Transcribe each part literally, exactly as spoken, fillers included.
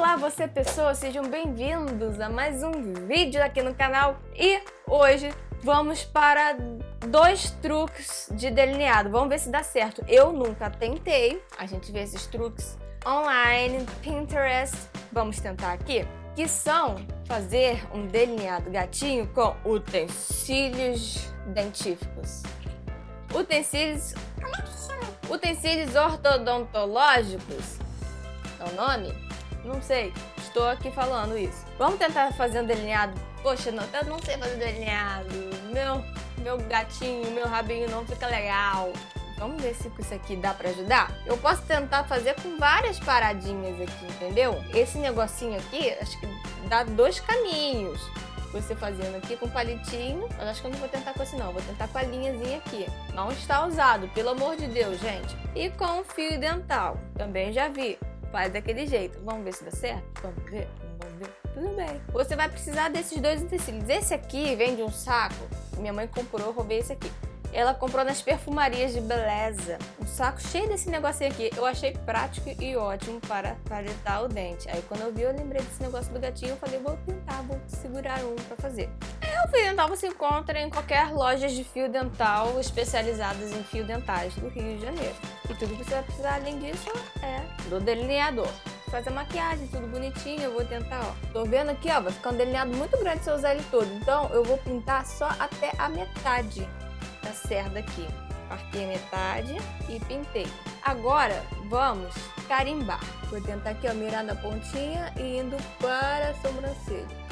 Olá você pessoas, sejam bem-vindos a mais um vídeo aqui no canal e hoje vamos para dois truques de delineado, vamos ver se dá certo. Eu nunca tentei, a gente vê esses truques online, Pinterest, vamos tentar aqui, que são fazer um delineado gatinho com utensílios dentíficos. Utensílios, utensílios ortodontológicos, é o nome? Não sei, estou aqui falando isso. Vamos tentar fazer um delineado. Poxa, não, eu não sei fazer delineado. Meu, meu gatinho, meu rabinho não fica legal. Vamos ver se isso aqui dá pra ajudar? Eu posso tentar fazer com várias paradinhas aqui, entendeu? Esse negocinho aqui, acho que dá dois caminhos. Você fazendo aqui com palitinho, mas acho que eu não vou tentar com esse não, vou tentar com a linhazinha aqui. Não está usado, pelo amor de Deus, gente. E com fio dental, também já vi. Faz daquele jeito. Vamos ver se dá certo? Vamos ver? Vamos ver? Tudo bem. Você vai precisar desses dois utensílios. Esse aqui vem de um saco. Minha mãe comprou, eu roubei esse aqui. Ela comprou nas perfumarias de beleza. Um saco cheio desse negocinho aqui. Eu achei prático e ótimo para palitar o dente. Aí quando eu vi, eu lembrei desse negócio do gatinho. Eu falei, vou tentar, vou segurar um para fazer. É, o fio dental você encontra em qualquer loja de fio dental especializadas em fio dentais do Rio de Janeiro. E tudo que você vai precisar além disso é do delineador. Fazer maquiagem, tudo bonitinho, eu vou tentar, ó. Tô vendo aqui, ó, vai ficar um delineado muito grande se eu usar ele todo. Então eu vou pintar só até a metade da cerda aqui. Partei a metade e pintei. Agora vamos carimbar. Vou tentar aqui, ó, mirar na pontinha e indo para a sobrancelha.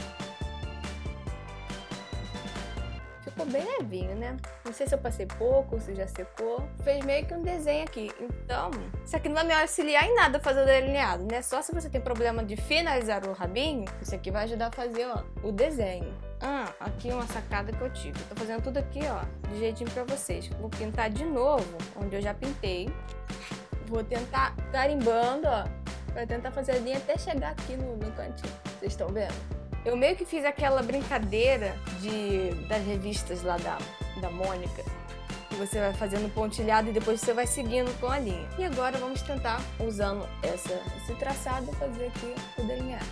Ficou bem levinho, né? Não sei se eu passei pouco, se já secou. Fez meio que um desenho aqui. Então, isso aqui não vai me auxiliar em nada fazer o delineado, né? Só se você tem problema de finalizar o rabinho, isso aqui vai ajudar a fazer, ó, o desenho. Ah, aqui uma sacada que eu tive. Eu tô fazendo tudo aqui, ó, de jeitinho pra vocês. Vou pintar de novo, onde eu já pintei. Vou tentar carimbando, ó, pra tentar fazer a linha até chegar aqui no, no cantinho. Vocês estão vendo? Eu meio que fiz aquela brincadeira de, das revistas lá da, da Mônica, que você vai fazendo pontilhado e depois você vai seguindo com a linha. E agora vamos tentar, usando essa, esse traçado, fazer aqui o delineado.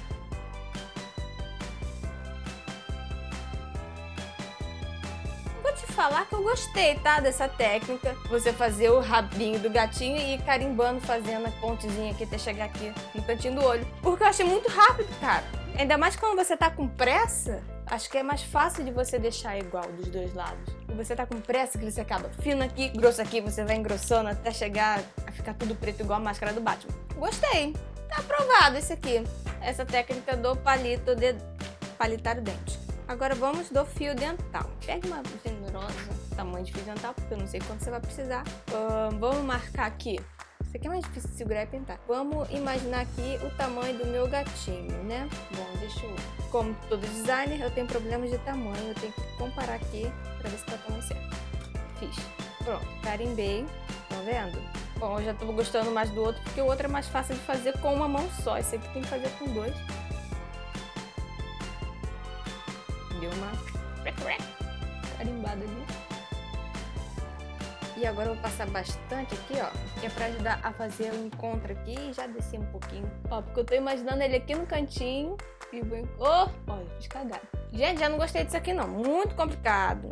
Vou te falar que eu gostei, tá, dessa técnica. Você fazer o rabinho do gatinho e ir carimbando, fazendo a pontezinha aqui até chegar aqui no cantinho do olho. Porque eu achei muito rápido, cara. Ainda mais quando você tá com pressa, acho que é mais fácil de você deixar igual dos dois lados. E você tá com pressa que você acaba fino aqui, grosso aqui, você vai engrossando até chegar a ficar tudo preto igual a máscara do Batman. Gostei! Tá aprovado esse aqui. Essa técnica do palito de palitar o dente. Agora vamos do fio dental. Pega uma generosa tamanho de fio dental, porque eu não sei quanto você vai precisar. Uh, vamos marcar aqui. Isso aqui é mais difícil de segurar e pintar. Vamos imaginar aqui o tamanho do meu gatinho, né? Bom, deixa eu... Como todo designer, eu tenho problemas de tamanho. Eu tenho que comparar aqui pra ver se tá o tamanho certo. Fiz. Pronto, carimbei. Estão vendo? Bom, eu já tô gostando mais do outro, porque o outro é mais fácil de fazer com uma mão só. Esse aqui tem que fazer com dois. Deu uma carimbada ali. E agora eu vou passar bastante aqui, ó, que é pra ajudar a fazer o encontro aqui e já descer um pouquinho. Ó, porque eu tô imaginando ele aqui no cantinho e vou... Oh, olha, fiz cagada. Gente, já não gostei disso aqui não, muito complicado.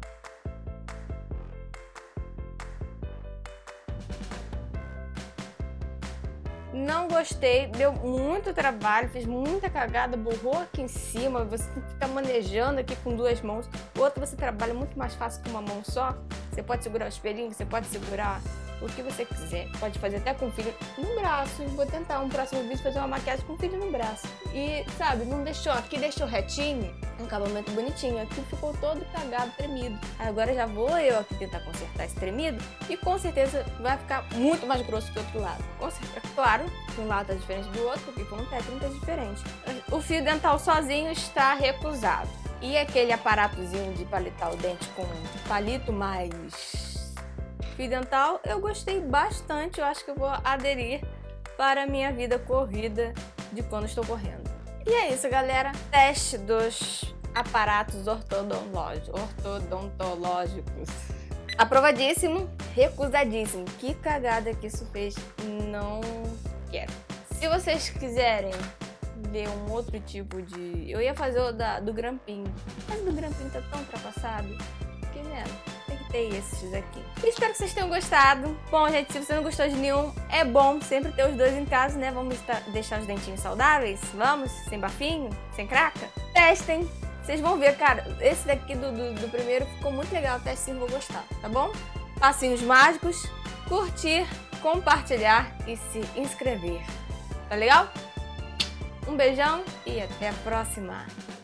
Não gostei, deu muito trabalho, fiz muita cagada, borrou aqui em cima, você tem que ficar manejando aqui com duas mãos. O outro você trabalha muito mais fácil com uma mão só. Você pode segurar o espelhinho, você pode segurar o que você quiser. Pode fazer até com o filho no braço. Vou tentar um próximo vídeo fazer uma maquiagem com o filho no braço. E, sabe, não deixou, aqui deixou retinho, um acabamento bonitinho. Aqui ficou todo cagado, tremido. Agora já vou eu aqui tentar consertar esse tremido e com certeza vai ficar muito mais grosso que o outro lado. Com certeza, claro, um lado tá diferente do outro, porque foram técnicas diferentes. O fio dental sozinho está recusado. E aquele aparatozinho de palitar o dente com palito mais fio dental, eu gostei bastante. Eu acho que eu vou aderir para a minha vida corrida de quando estou correndo. E é isso, galera. Teste dos aparatos ortodontológicos. ortodontológicos. Aprovadíssimo, recusadíssimo. Que cagada que isso fez. Não quero. Se vocês quiserem ver um outro tipo de... Eu ia fazer o da, do grampinho, mas o do grampinho tá tão ultrapassado que, né, tem que ter esses aqui. E espero que vocês tenham gostado. Bom, gente, se você não gostou de nenhum, é bom sempre ter os dois em casa, né? Vamos deixar os dentinhos saudáveis? Vamos? Sem bafinho? Sem craca? Testem! Vocês vão ver, cara, esse daqui do, do, do primeiro ficou muito legal, até sim vou gostar, tá bom? Passinhos mágicos, curtir, compartilhar e se inscrever. Tá legal? Um beijão e até a próxima!